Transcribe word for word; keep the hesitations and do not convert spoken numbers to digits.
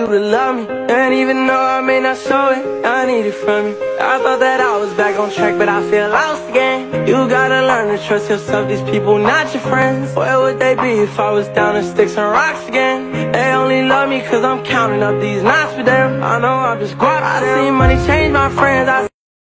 you to love me. And even though I may not show it, I need it from you. I thought that I was back on track, but I feel lost again. You gotta learn to trust yourself, these people not your friends. Where would they be if I was down in sticks and rocks again? They only love me cause I'm counting up these knots for them. I know I'm just guap. I seen money change my friends. I